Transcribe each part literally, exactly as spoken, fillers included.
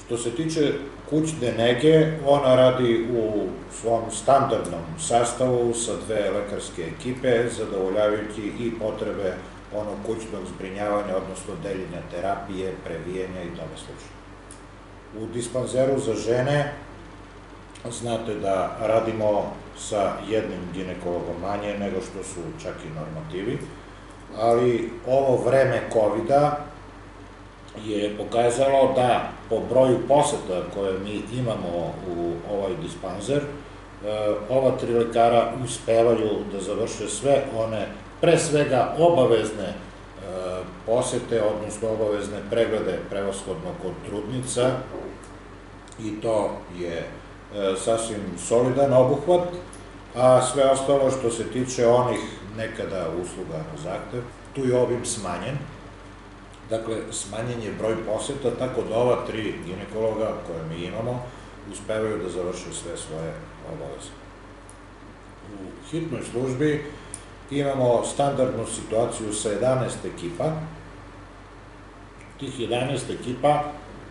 Što se tiče kućne nege, ona radi u svom standardnom sastavu sa dve lekarske ekipe, zadovoljavajući i potrebe onog kućnog zbrinjavanja, odnosno deljenja terapije, previjanja i tome slično. U dispanzeru za žene znate da radimo sa jednim ginekologom manje nego što su čak i normativi, ali ovo vreme kovida je pokazalo da po broju poseta koje mi imamo u ovaj dispanzer, ova tri lekara uspevaju da završe sve one, pre svega, obavezne posete, odnosno obavezne preglede, prevashodno kod trudnica, i to je sasvim solidan obuhvat, a sve ostalo što se tiče onih nekada usluga na zahtev, tu je obim smanjen. Dakle, smanjen je broj poseta, tako da ova tri ginekologa koje mi imamo uspevaju da završe sve svoje obaveze. U hitnoj službi imamo standardnu situaciju sa jedanaest ekipa. Tih jedanaest ekipa,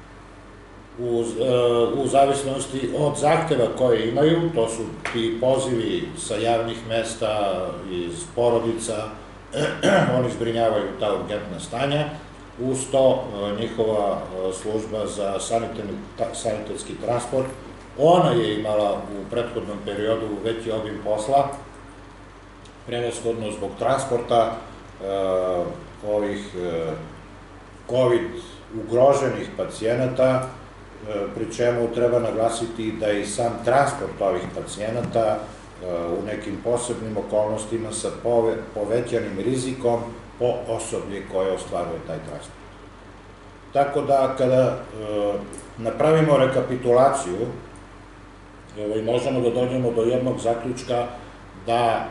u zavisnosti od zahteva koje imaju, to su ti pozivi sa javnih mesta, iz porodica, oni zbrinjavaju ta urgentna stanja, uz to njihova služba za sanitetski transport, ona je imala u prethodnom periodu veći obim posla, prevashodno zbog transporta ovih COVID ugroženih pacijenata, pri čemu treba naglasiti da i sam transport ovih pacijenata u nekim posebnim okolnostima sa povećanim rizikom po osoblje koje ostvaruje taj transport. Tako da, kada napravimo rekapitulaciju, možemo da dođemo do jednog zaključka da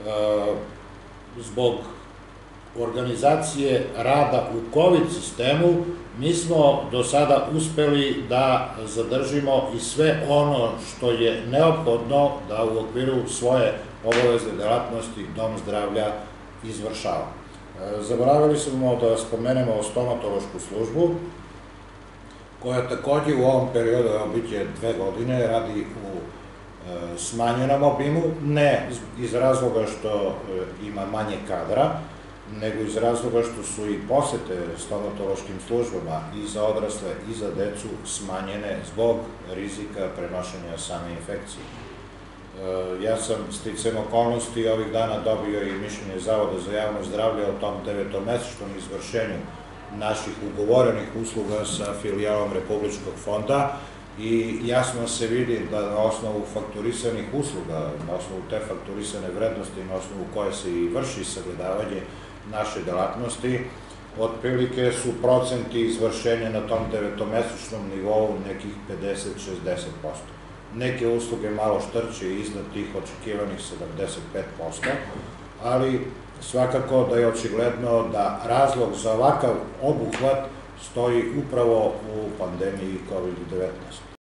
zbog organizacije rada u COVID sistemu mi smo do sada uspeli da zadržimo i sve ono što je neophodno da u okviru svoje obavezne delatnosti dom zdravlja izvršava. Zaboravili smo da spomenemo stomatološku službu, koja takođe u ovom periodu, evo biće dve godine, radi u smanjenom obimu, ne iz razloga što ima manje kadra, nego iz razloga što su i posete stomatološkim službama i za odrasle i za decu smanjene zbog rizika prenošenja same infekcije. Ja sam sticajem okolnosti ovih dana dobio i mišljenje Zavoda za javno zdravlje o tom devetomesečnom izvršenju naših ugovorenih usluga sa filijalom Republičkog fonda i jasno se vidi da na osnovu fakturisanih usluga, na osnovu te fakturisane vrednosti, na osnovu koje se i vrši sagledavanje naše delatnosti, otprilike su procenti izvršenja na tom devetomesečnom nivou nekih pedeset do šezdeset posto. Neke usluge malo štrče iznad tih očekivanih sedamdeset pet posto, ali svakako da je očigledno da razlog za ovakav obuhvat stoji upravo u pandemiji COVID devetnaest.